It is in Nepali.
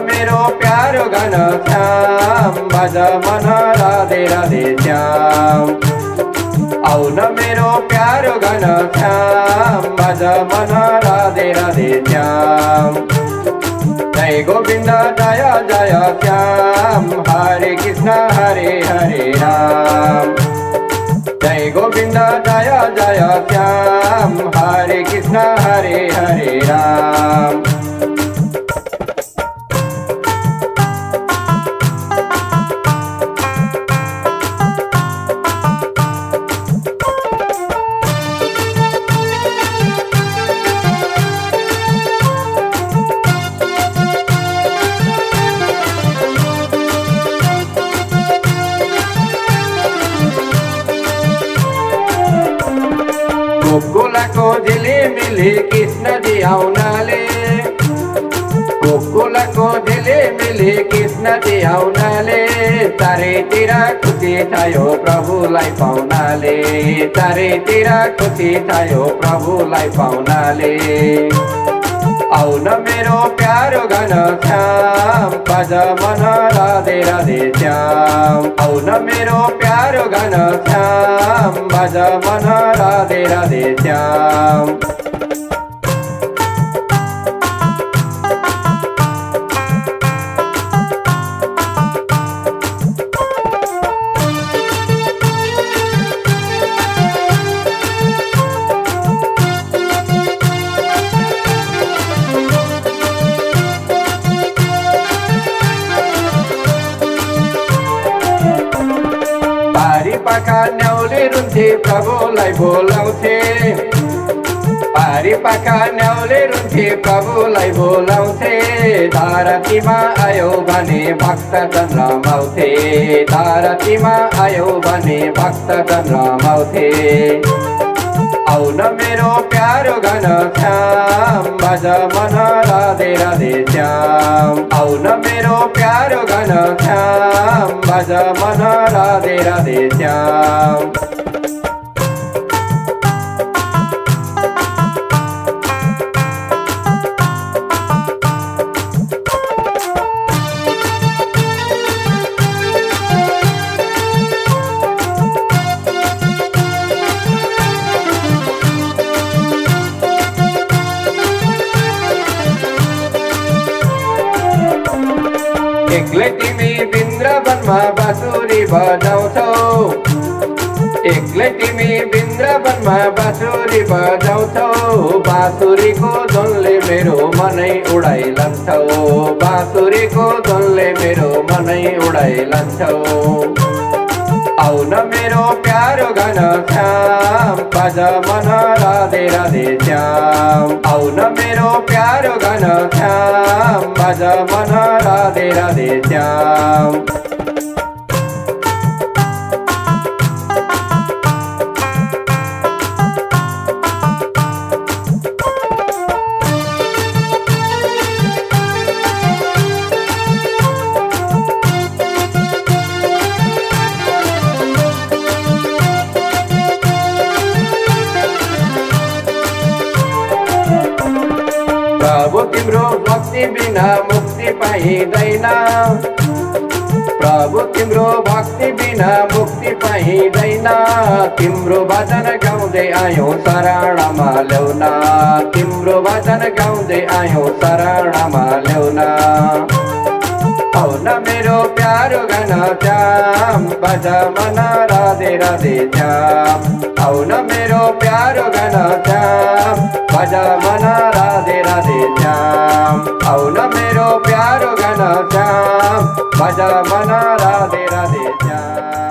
मेरो प्यारो घनश्याम भज मन राधे राधे श्याम। आउन मेरो प्यारो घनश्याम भज मन राधे राधे श्याम। जय गोविंद जय जय श्याम हरे कृष्ण हरे हरे राम। जय गोविंद जय जय श्याम हरे कृष्ण हरे हरे राम। गोकुलाको झिलिमिली कृष्ण जी आउनाले, गोकुलाको झिलिमिली कृष्ण जी आउनाले, चारैतिर खुसी छायो प्रभुलाई पाउनाले, चारैतिर खुसी छायो प्रभुलाई पाउनाले। आउन मेरो प्यारो घनश्याम भज मन राधे राधे श्याम। आउन मेरो प्यारो घनश्याम भज मन राधे राधे श्याम। पाखा न्याउले रुन्थे प्रभुलाई बोलाउँथे, पारी पाखा न्याउले रुन्थे प्रभुलाई बोलाउँथे। धरतीमा आयो भने भक्तजन रमाउँथे, धरतीमा आयो भने भक्तजन रमाउँथे। आउन मेरो प्यारो घनश्याम भज मन राधे राधे श्याम। आउन मेरो प्यारो घनश्याम भज मन राधे राधे श्याम। एक्लै तिमी वृन्दावनमा बाँसुरी बजाउँछौ, एक्लै तिमी वृन्दावनमा बाँसुरी बजाउँछौ। बाँसुरीको धुनले मेरो मनै उडाइलान्छौ, बाँसुरीको धुनले मेरो मनै उडाइलान्छौ। आउन मेरो प्यारो घनश्याम भज मन राधे राधे श्याम। आउन मेरो प्यारो घनश्याम भज मन राधे राधे श्याम। प्रभु तिम्रो भक्ति बिना मुक्ति पाइँदैन, प्रभु तिम्रो भक्ति बिना मुक्ति पाइँदैन। तिम्रो भजन गाउँदै आयौँ शरणमा ल्याउन, तिम्रो भजन गाउँदै आयौँ शरणमा ल्याउन। आउन मेरो प्यारो घनश्याम भज मन राधे राधे श्याम। आउन मेरो प्यारो घनश्याम भज मन राधे राधे श्याम। आउन मेरो प्यारो घनश्याम भज मन राधे राधे श्याम।